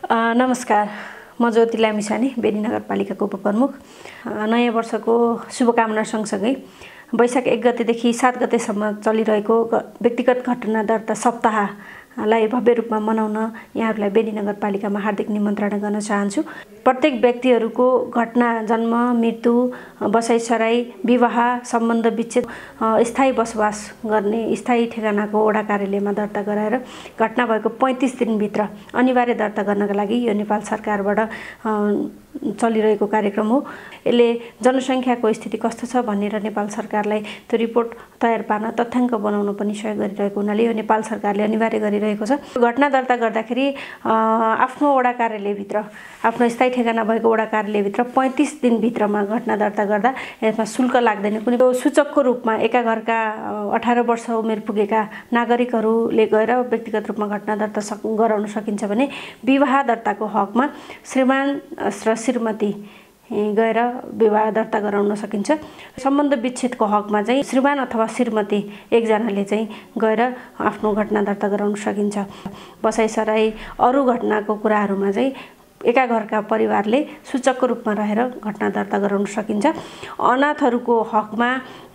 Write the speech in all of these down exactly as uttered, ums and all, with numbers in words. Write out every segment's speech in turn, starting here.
A, नमस्कार, म ज्योति लामिछाने, बेनी नगरपालिकाको उपप्रमुख। अ, नयाँ वर्षको शुभकामना सँगसँगै वैशाख एक गतेदेखि सात गतेसम्म चलिरहेको ग- व्यक्तिगत घटना दर्ता सप्ताहलाई भव्य रूपमा मनाउन यहाँहरूलाई बेनी नगरपालिकामा हार्दिक निमन्त्रणा गर्न चाहन्छु। प्रत्येक व्यक्तिहरूको घटना, जन्म, मृत्यु, बसाइसराई, विवाह, सम्बन्ध विच्छेद, अ, स्थायी बसोबास गर्ने स्थायी ठेगानाको वडा कार्यालयमा दर्ता गराएर घटना भएको पैँतिस दिनभित्र अनिवार्य दर्ता गर्नका लागि यो नेपाल सरकारबाट अ, चलिरहेको कार्यक्रम हो। यसले जनसङ्ख्याको स्थिति कस्तो छ भनेर नेपाल सरकारलाई त्यो रिपोर्ट तयार पार्न, तथ्याङ्क बनाउन पनि सहयोग गरिरहेको हुनाले यो नेपाल सरकारले अनिवार्य गरिरहेको छ। घटना दर्ता गर्दाखेरि अ, आफ्नो वडा कार्यालयभित्र, आफ्नो स्थायी ठेगाना भएको वडा कार्यालयभित्र पैँतिस दिनभित्रमा घटना दर्ता गर्दा यसमा शुल्क लाग्दैन। कुनै सूचकको रूपमा एका घरका अठार वर्ष उमेर पुगेका नागरिकहरूले गएर व्यक्तिगत रूपमा घटना दर्ता सक गराउन सकिन्छ भने विवाह दर्ताको हकमा श्रीमान र श्रीमती गएर विवाह दर्ता गराउन सकिन्छ। सम्बन्ध विच्छेदको हकमा चाहिँ श्रीमान अथवा श्रीमती एकजनाले चाहिँ गएर आफ्नो घटना दर्ता गराउन सकिन्छ। बसाइसराई अरू घटनाको कुराहरूमा चाहिँ एका घरका परिवारले सूचकको रूपमा रहेर घटना दर्ता गराउन सकिन्छ। अनाथहरूको हकमा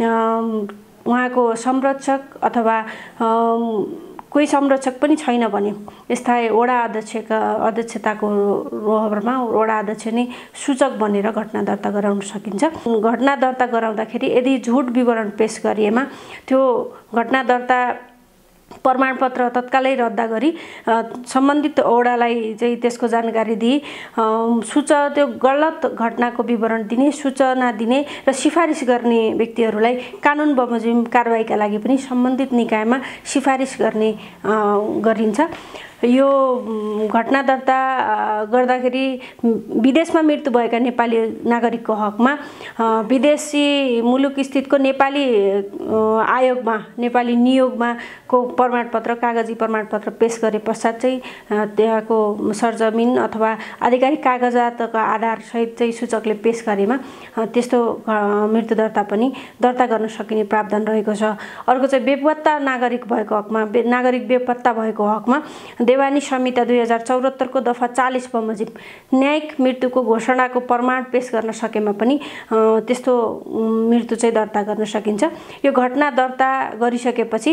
उहाँको संरक्षक अथवा कोही संरक्षक पनि छैन भने यस्ता वडा अध्यक्षका अध्यक्षताको रोहबरमा वडा अध्यक्ष नै सूचक बनेर घटना दर्ता गराउन सकिन्छ। घटना दर्ता गराउँदाखेरि यदि झुट विवरण पेश गरिएमा त्यो घटना दर्ता प्रमाणपत्र तत्कालै रद्द गरी सम्बन्धित वडालाई चाहिँ त्यसको जानकारी दिई सूचना त्यो गलत घटनाको विवरण दिने, सूचना दिने र सिफारिस गर्ने व्यक्तिहरूलाई कानुन बमोजिम कारबाहीका लागि पनि सम्बन्धित निकायमा सिफारिस गर्ने गरिन्छ। यो घटना दर्ता गर्दाखेरि विदेशमा मृत्यु भएका नेपाली नागरिकको हकमा विदेशी मुलुक स्थितको नेपाली आयोगमा, नेपाली नियोगमा को प्रमाणपत्र, कागजी प्रमाणपत्र पेश गरे पश्चात चाहिँ त्यहाँको सरजमिन अथवा आधिकारिक कागजातका आधारसहित चाहिँ सूचकले पेश गरेमा त्यस्तो मृत्यु दर्ता पनि दर्ता गर्न सकिने प्रावधान रहेको छ। अर्को चाहिँ बेपत्ता नागरिक भएको हकमा, नागरिक बेपत्ता भएको हकमा देवानी संहिता दुई हजार चौहत्तरको दफा चालिस बमोजिम न्यायिक मृत्युको घोषणाको प्रमाण पेश गर्न सकेमा पनि त्यस्तो मृत्यु चाहिँ दर्ता गर्न सकिन्छ। यो घटना दर्ता गरिसकेपछि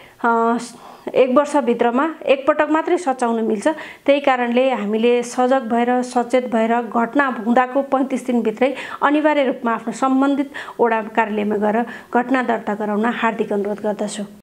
एक वर्षभित्रमा एकपटक मात्रै सच्याउन मिल्छ। त्यही कारणले हामीले सजग भएर, सचेत भएर घटना हुँदाको पैँतिस दिनभित्रै अनिवार्य रूपमा आफ्नो सम्बन्धित वडा कार्यालयमा गएर घटना दर्ता गराउन हार्दिक अनुरोध गर्दछु।